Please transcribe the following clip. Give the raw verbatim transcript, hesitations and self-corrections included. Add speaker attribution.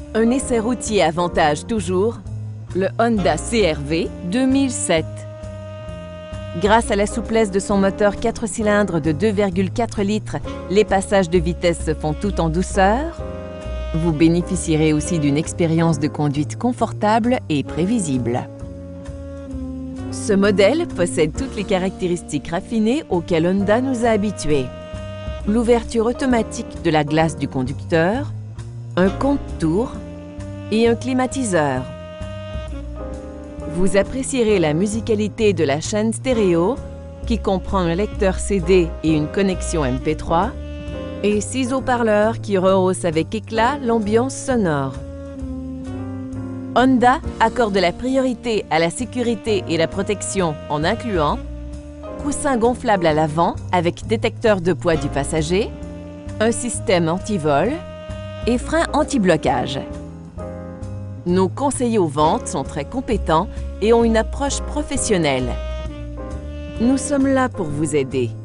Speaker 1: Un essai routier avantage toujours le Honda C R V deux mille sept. Grâce à la souplesse de son moteur quatre cylindres de deux virgule quatre litres, les passages de vitesse se font tout en douceur. Vous bénéficierez aussi d'une expérience de conduite confortable et prévisible. Ce modèle possède toutes les caractéristiques raffinées auxquelles Honda nous a habitués. L'ouverture automatique de la glace du conducteur, un compte-tours et un climatiseur. Vous apprécierez la musicalité de la chaîne stéréo qui comprend un lecteur C D et une connexion M P trois et six haut-parleurs qui rehaussent avec éclat l'ambiance sonore. Honda accorde la priorité à la sécurité et la protection en incluant coussin gonflable à l'avant avec détecteur de poids du passager, un système anti-vol et frein anti-blocage. Nos conseillers aux ventes sont très compétents et ont une approche professionnelle. Nous sommes là pour vous aider.